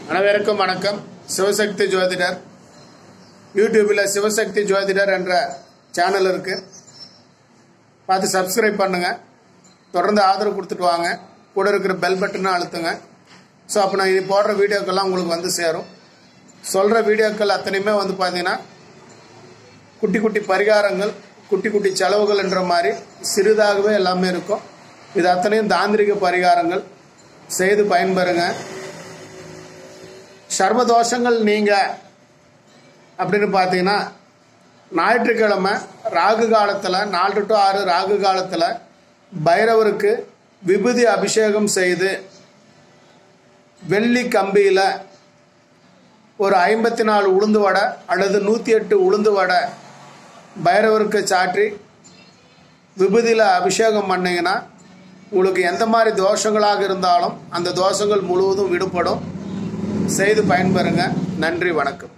அனைவருக்கும் வணக்கம். சிவசக்தி ஜோதிடர் யூடியூபில் சிவசக்தி ஜோதிடர் என்ற சேனல் இருக்கு. பார்த்து சப்ஸ்கிரைப் பண்ணுங்க. தொடர்ந்து ஆதரவு கொடுத்துட்டு வாங்க. கூட இருக்கிற பெல் பட்டனை அழுத்துங்க. ஸோ அப்போ நான் இது போடுற வீடியோக்கெல்லாம் உங்களுக்கு வந்து சேரும். சொல்கிற வீடியோக்கள் அத்தனையுமே வந்து பார்த்தீங்கன்னா குட்டி குட்டி பரிகாரங்கள், குட்டி குட்டி செலவுகள் என்ற மாதிரி சிறிதாகவே எல்லாமே இருக்கும். இது அத்தனையும் தாந்திரிக பரிகாரங்கள் செய்து பயன்பெறுங்க. சர்வதோஷங்கள் நீங்க அப்படின்னு பார்த்தீங்கன்னா ஞாயிற்றுக்கிழமை ராகு காலத்தில் 4 to 6 ராகு காலத்தில் பைரவருக்கு விபூதி அபிஷேகம் செய்து வெள்ளி கம்பியில் ஒரு 54 உளுந்து வடை அல்லது 108 உளுந்து வடை பைரவருக்கு சாற்றி விபூதியில் அபிஷேகம் பண்ணிங்கன்னா உங்களுக்கு எந்த மாதிரி தோஷங்களாக இருந்தாலும் அந்த தோஷங்கள் முழுவதும் விடுபடும். செய்து பயன்பெறுங்க. நன்றி, வணக்கம்.